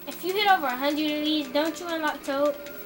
If you hit over 100 of these, don't you unlock Toad?